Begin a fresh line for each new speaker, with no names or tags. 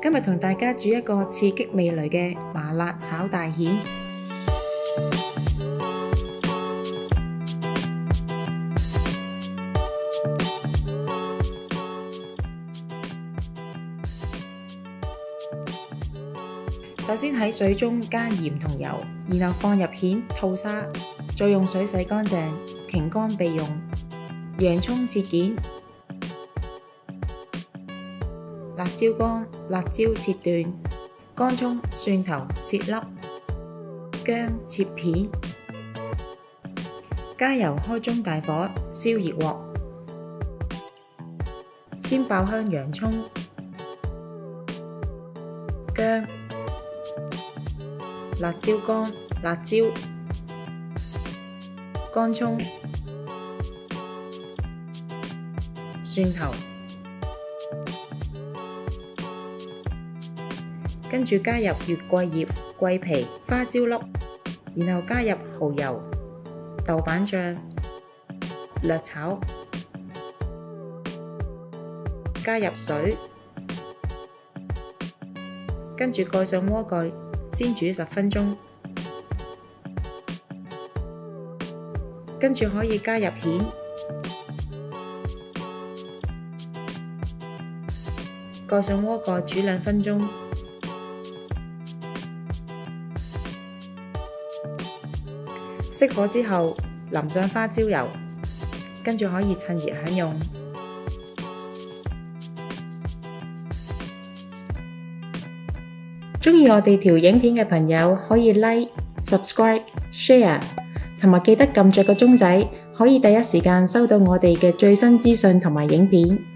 今日同大家煮一個刺激味蕾嘅麻辣炒大蜆。首先喺水中加鹽同油，然後放入蜆、吐沙，再用水洗乾淨，擎乾備用。洋蔥切件，辣椒乾、辣椒切段，乾葱、蒜頭切粒，薑切片。加油，開中大火，燒熱鑊。先爆香洋蔥、薑、辣椒乾、辣椒、乾葱、蒜頭，跟住加入月桂葉、桂皮、花椒粒，然後加入蠔油、豆瓣醬，略炒，加入水，跟住蓋上鍋蓋，先煮10分鐘，跟住可以加入蜆，蓋上鍋蓋煮2分鐘，熄火之後淋上花椒油，跟住可以趁熱享用。鍾意我哋條影片嘅朋友可以 Like、Subscribe、Share， 同埋記得撳着個鐘仔，可以第一時間收到我哋嘅最新資訊同埋影片。